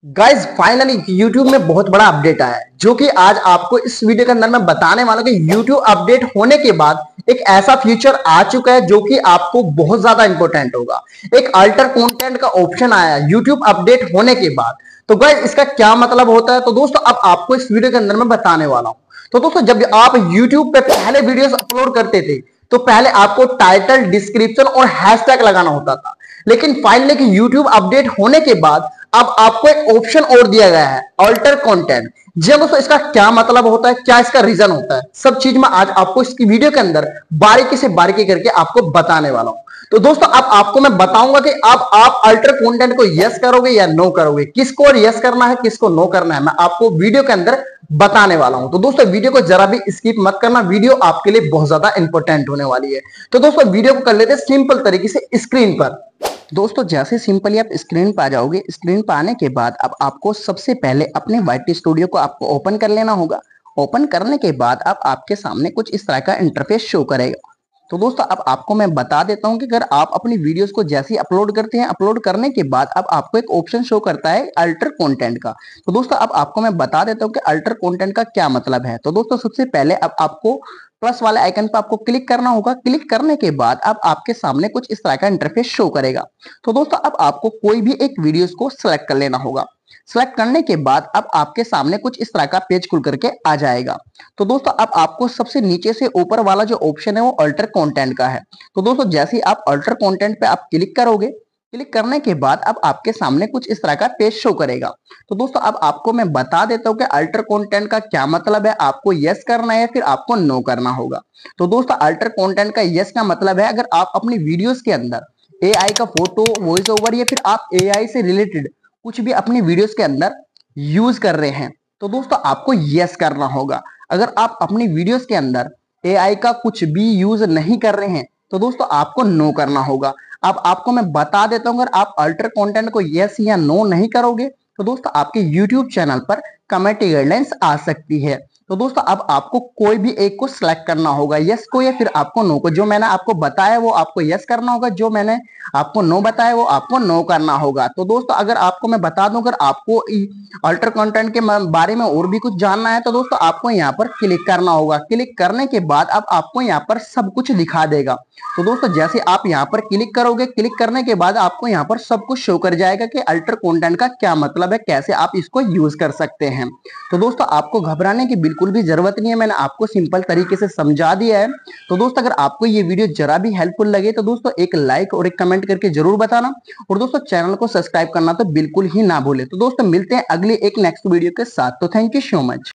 Guys finally YouTube में बहुत बड़ा अपडेट आया है जो कि आज आपको इस वीडियो के अंदर मैं बताने वाला हूं कि YouTube अपडेट होने के बाद एक ऐसा फीचर आ चुका है जो कि आपको बहुत ज्यादा इंपॉर्टेंट होगा। एक अल्टर कंटेंट का ऑप्शन आया है YouTube अपडेट होने के बाद। तो गाइज इसका क्या मतलब होता है, तो दोस्तों अब आपको इस वीडियो के अंदर मैं बताने वाला हूं। तो दोस्तों जब आप YouTube पे पहले वीडियोस अपलोड करते थे तो पहले आपको टाइटल, डिस्क्रिप्शन और हैशटैग लगाना होता था, लेकिन फाइनली कि YouTube अपडेट होने के बाद अब आपको एक ऑप्शन और दिया गया है, अल्टर कंटेंट। जी हाँ दोस्तों, इसका क्या मतलब होता है, क्या इसका रीजन होता है, सब चीज मैं आज आपको इसकी वीडियो के अंदर बारीकी से बारीकी करके आपको बताने वाला हूं। तो दोस्तों अब आपको मैं बताऊंगा कि अब आप अल्टर कंटेंट को यस करोगे या नो करोगे, किसको यस करना है किसको नो करना है, मैं आपको वीडियो के अंदर बताने वाला हूं। तो दोस्तों वीडियो को जरा भी स्किप मत करना, वीडियो आपके लिए बहुत ज्यादा इंपॉर्टेंट होने वाली है। तो दोस्तों वीडियो को कर लेते हैं सिंपल तरीके से स्क्रीन पर। दोस्तों जैसे सिंपली आप स्क्रीन पर आ जाओगे, स्क्रीन पर आने के बाद अब आपको सबसे पहले अपने वाइट स्टूडियो को आपको ओपन कर लेना होगा। ओपन करने के बाद अब आपके सामने कुछ इस तरह का इंटरफेस शो करेगा। तो दोस्तों अब आपको मैं बता देता हूं कि अगर आप अपनी वीडियोस को जैसे ही अपलोड करते हैं, अपलोड करने के बाद अब आपको एक ऑप्शन शो करता है अल्टर कंटेंट का। तो दोस्तों अब आपको मैं बता देता हूं कि अल्टर कंटेंट का क्या मतलब है। तो दोस्तों सबसे पहले अब आपको प्लस वाले आइकन पर आपको क्लिक करना होगा। क्लिक करने के बाद अब आपके सामने कुछ इस तरह का इंटरफेस शो करेगा। तो दोस्तों अब आपको कोई भी एक वीडियोस को सिलेक्ट कर लेना होगा। सिलेक्ट करने के बाद अब आपके सामने कुछ इस तरह का पेज खुल करके आ जाएगा। तो दोस्तों अब आपको सबसे नीचे से ऊपर वाला जो ऑप्शन है वो अल्टर कंटेंट का है। तो दोस्तों जैसे ही आप अल्टर कंटेंट पे आप क्लिक करोगे, क्लिक करने के बाद अब आपके सामने कुछ इस तरह का पेज शो करेगा। तो दोस्तों अब आपको मैं बता देता हूँ कि अल्टर कंटेंट का क्या मतलब है, आपको यस करना है फिर आपको नो करना होगा। तो दोस्तों अल्टर कंटेंट का यस का मतलब है अगर आप अपनी वीडियोस के अंदर एआई का फोटो, वॉइस ओवर या फिर आप एआई से रिलेटेड कुछ भी अपनी वीडियोस के अंदर यूज कर रहे हैं तो दोस्तों आपको यस करना होगा। अगर आप अपनी वीडियोस के अंदर एआई का कुछ भी यूज नहीं कर रहे हैं तो दोस्तों आपको नो करना होगा। अब आपको मैं बता देता हूं, अगर आप अल्टर कंटेंट को यस या नो नहीं करोगे तो दोस्तों आपके यूट्यूब चैनल पर कमेटी गाइडलाइंस आ सकती है। तो दोस्तों अब आपको कोई भी एक को सिलेक्ट करना होगा, यस को या फिर आपको नो को। जो मैंने आपको बताया वो आपको यस करना होगा, जो मैंने आपको नो बताया वो आपको नो करना होगा। तो दोस्तों अगर आपको मैं बता दूं, अगर आपको अल्टर कंटेंट के बारे में और भी कुछ जानना है तो दोस्तों आपको यहाँ पर क्लिक करना होगा। क्लिक करने के बाद अब आपको यहाँ पर सब कुछ दिखा देगा। तो दोस्तों जैसे आप यहाँ पर क्लिक करोगे, क्लिक करने के बाद आपको यहाँ पर सब कुछ शो कर जाएगा कि अल्टर कंटेंट का क्या मतलब है, कैसे आप इसको यूज कर सकते हैं। तो दोस्तों आपको घबराने की बिल्कुल भी जरूरत नहीं है, मैंने आपको सिंपल तरीके से समझा दिया है। तो दोस्तों अगर आपको ये वीडियो जरा भी हेल्पफुल लगे तो दोस्तों एक लाइक और एक कमेंट करके जरूर बताना, और दोस्तों चैनल को सब्सक्राइब करना तो बिल्कुल ही ना भूले। तो दोस्तों मिलते हैं अगली एक नेक्स्ट वीडियो के साथ। तो थैंक यू सो मच।